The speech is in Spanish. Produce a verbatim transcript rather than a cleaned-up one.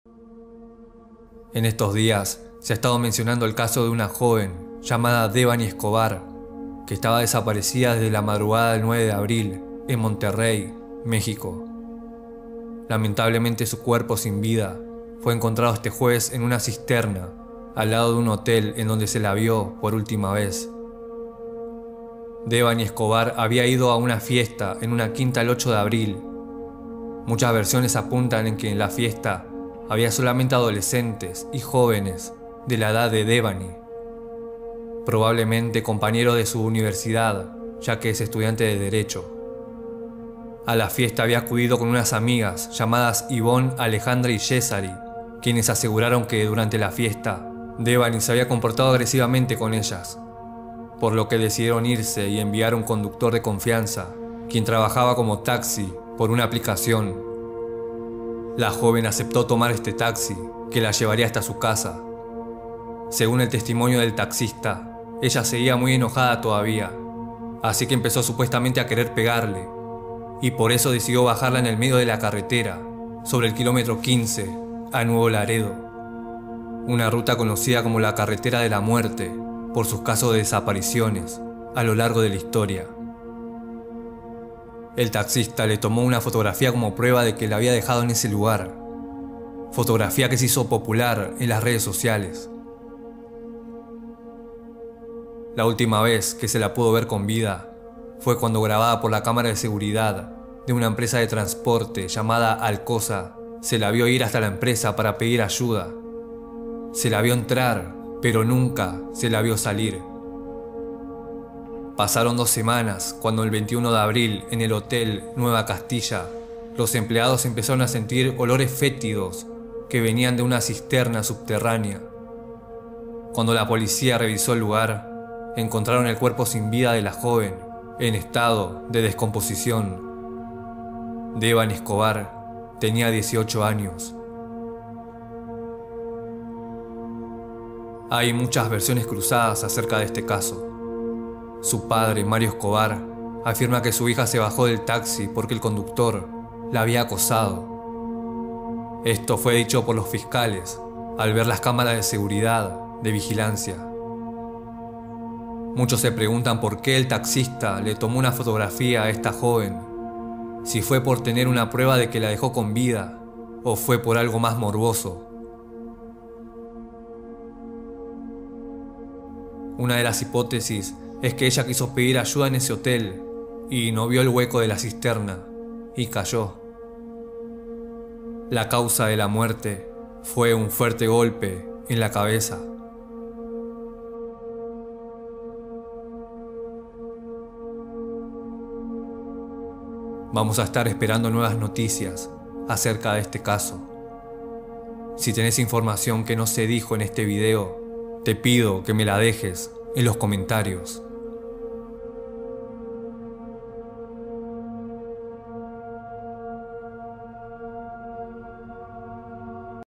En estos días se ha estado mencionando el caso de una joven llamada Devani Escobar, que estaba desaparecida desde la madrugada del nueve de abril en Monterrey, México. Lamentablemente su cuerpo sin vida fue encontrado este jueves en una cisterna al lado de un hotel en donde se la vio por última vez. Devani Escobar había ido a una fiesta en una quinta el ocho de abril. Muchas versiones apuntan en que en la fiesta había solamente adolescentes y jóvenes de la edad de Devani, probablemente compañeros de su universidad, ya que es estudiante de Derecho. A la fiesta había acudido con unas amigas llamadas Ivonne, Alejandra y Cesari, quienes aseguraron que durante la fiesta Devani se había comportado agresivamente con ellas, por lo que decidieron irse y enviar a un conductor de confianza, quien trabajaba como taxi por una aplicación. La joven aceptó tomar este taxi, que la llevaría hasta su casa. Según el testimonio del taxista, ella seguía muy enojada todavía, así que empezó supuestamente a querer pegarle, y por eso decidió bajarla en el medio de la carretera, sobre el kilómetro quince, a Nuevo Laredo, una ruta conocida como la carretera de la muerte por sus casos de desapariciones a lo largo de la historia. El taxista le tomó una fotografía como prueba de que la había dejado en ese lugar, fotografía que se hizo popular en las redes sociales. La última vez que se la pudo ver con vida fue cuando, grabada por la cámara de seguridad de una empresa de transporte llamada Alcosa, se la vio ir hasta la empresa para pedir ayuda. Se la vio entrar, pero nunca se la vio salir. Pasaron dos semanas cuando el veintiuno de abril en el Hotel Nueva Castilla, los empleados empezaron a sentir olores fétidos que venían de una cisterna subterránea. Cuando la policía revisó el lugar, encontraron el cuerpo sin vida de la joven en estado de descomposición. Devani Escobar tenía dieciocho años. Hay muchas versiones cruzadas acerca de este caso. Su padre, Mario Escobar, afirma que su hija se bajó del taxi porque el conductor la había acosado. Esto fue dicho por los fiscales al ver las cámaras de seguridad de vigilancia. Muchos se preguntan por qué el taxista le tomó una fotografía a esta joven, si fue por tener una prueba de que la dejó con vida o fue por algo más morboso. Una de las hipótesis es que ella quiso pedir ayuda en ese hotel y no vio el hueco de la cisterna y cayó. La causa de la muerte fue un fuerte golpe en la cabeza. Vamos a estar esperando nuevas noticias acerca de este caso. Si tenés información que no se dijo en este video, te pido que me la dejes en los comentarios.